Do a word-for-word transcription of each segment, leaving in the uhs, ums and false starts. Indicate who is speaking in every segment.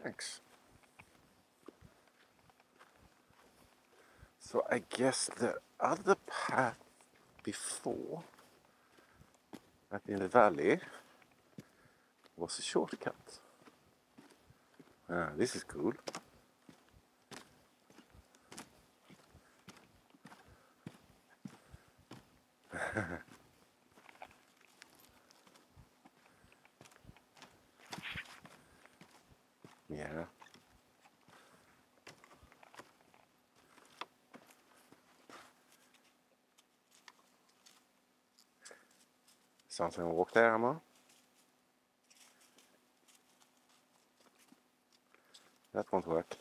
Speaker 1: Thanks. So I guess the other path before, up in the valley, was a shortcut. Ah, this is cool. Yeah. Something walk there, Aamu? That won't work.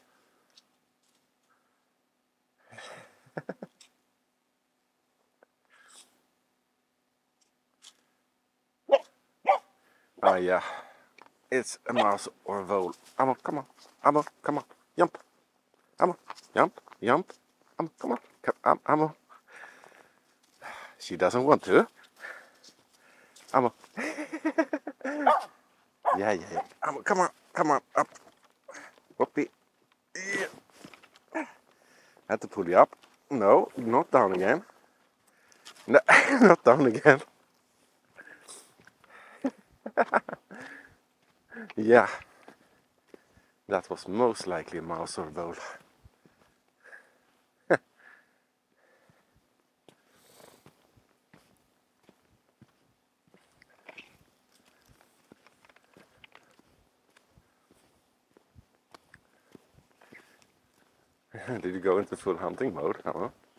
Speaker 1: Ah, yeah. It's a mouse or a vole. Aamu, come on. Aamu, come on. Jump. Aamu, jump, jump. Aamu, come on. Come, Aamu. She doesn't want to. Aamu. Yeah, yeah, yeah. Aamu, come on, come on, up. Whoopee. Yeah. I had to pull you up. No, not down again. No, not down again. Yeah. That was most likely a mouse or a vole. Did you go into full hunting mode? Uh-huh.